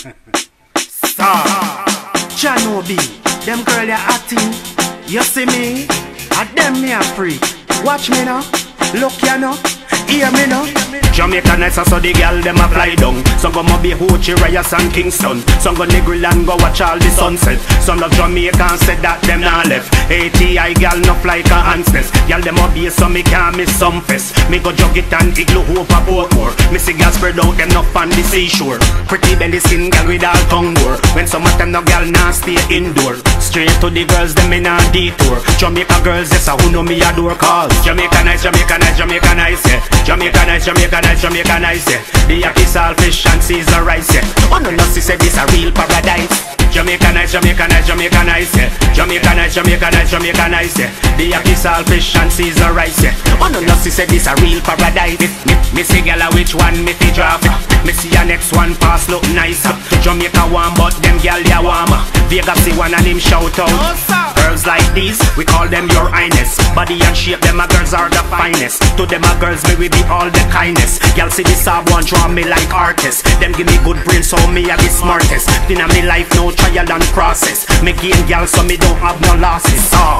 Sabb, Chanobi, them girl ya acting. You see me? A them me a freak. Watch me now, look ya now, hear me now. Jamaica nice so the girl them a fly down. Some go Moby Hoochie, Reyes and Kingston. Some go Negril and go watch all the sunset. Some love Jamaica and said that them not left. ATI girl no like a handless. Girl them a base so me can't miss some fest. Me go jug it and igloo over Portmore. Me see girl spread out them up on the seashore. Pretty belly skin girl with all tongue more. When some of them no girl nah stay indoor. Straight to the girls them in a detour. Jamaica girls yes a who know me adore cause Jamaica nice, Jamaica nice, Jamaica nice, yeah. Jamaica nice, Jamaica nice, Jamaica nice, yeah. The yaki saltfish and Caesar rice, yeah. Oh no, no, she said this a real paradise. Jamaica nice, Jamaica nice, Jamaica nice, yeah. Jamaica nice, Jamaica nice, Jamaica nice, yeah. The yaki saltfish and Caesar rice, yeah. Oh no, no, she said this a real paradise. Me see gala which one me fi drop. Me see a next one pass look nicer. Jamaica one but them gal ya warmer. Vegas see one and him shout out. Girls like these, we call them your highness. Body and shape, them a girls are the finest. To them a girls, may we be all the kindness. Y'all see the Sabb one draw me like artists. Them give me good brain, so me a the smartest. In a me life, no trial and process. Me gain y'all, so me don't have no losses.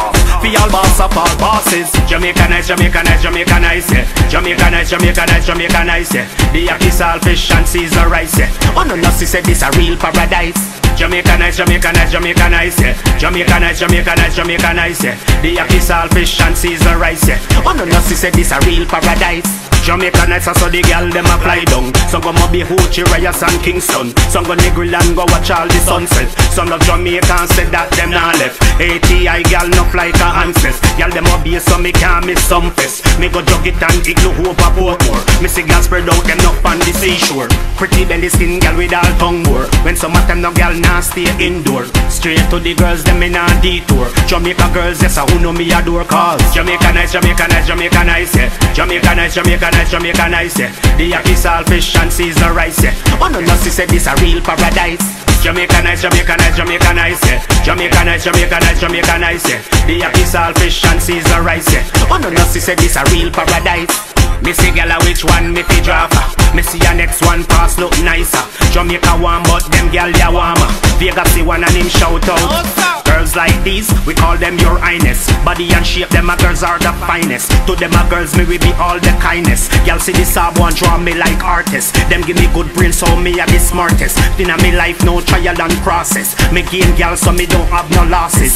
Fi all boss up all bosses. Jamaica nice, Jamaica nice, Jamaica nice, yeah. Jamaica nice, Jamaica nice, Jamaica nice, yeah. The yaki saltfish and Caesar rice, yeah. Oh no, no, she said this a real paradise. Jamaica nice, Jamaica nice, Jamaica nice, yeah. Jamaica nice, Jamaica nice, Jamaica nice, yeah. The yaki saltfish and Caesar rice, yeah. Oh no, no, she said this a real paradise. Jamaica nice so the girl them a fly down. Some go Moby Hoochie, Reyes and Kingston. Some go Negril and go watch all the sunset. Some love Jamaica and said that them not left. ATI girl no like a handless. Girl them a base so me can't miss some fest. Me go jug it and igloo over Portmore. Me see girl spread out them up on the seashore. Pretty belly skin girl with all tongue more. When some of them no girl nah stay indoor. Straight to the girls them in a detour. Jamaica girls yes a who know me adore cause Jamaica nice, Jamaica nice, Jamaica nice, yeah. Jamaica nice, Jamaica nice, Jamaica nice, yeah. The yaki saltfish and Caesar rice, yeah. Oh no, no, she said this a real paradise. Jamaica nice, Jamaica nice, Jamaica nice, yeah. Jamaica nice, Jamaica nice, Jamaica nice, yeah. The yaki saltfish and Caesar rice, yeah. Oh no, no, she said this a real paradise. Me see gala which one me fi drop. Me see a next one pass look nicer. Jamaica one but them gal ya warmer. Vegas see one and him shout out. Girls like these, we call them your highness. Body and shape, them a girls are the finest. To them a girls, me we be all the kindness. Y'all see the Sabb one draw me like artists. Them give me good brain, so me a the smartest. In a me life, no trial and process. Me gain gal, so me don't have no losses.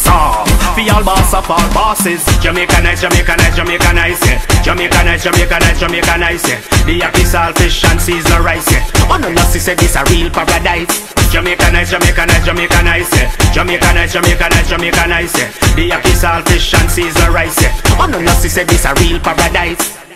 Fi all boss up all bosses. Jamaica nice, Jamaica nice, Jamaica nice, yeah. Jamaica nice, Jamaica nice, Jamaica nice, yeah. The yaki saltfish and Caesar rice, yeah. Oh no, no, she said this a real paradise. Jamaica nice, Jamaica nice, Jamaica nice, yeah. Jamaica nice, Jamaica nice, Jamaica nice, yeah. The yaki saltfish and Caesar rice, yeah. Oh no, no, she said this a real paradise.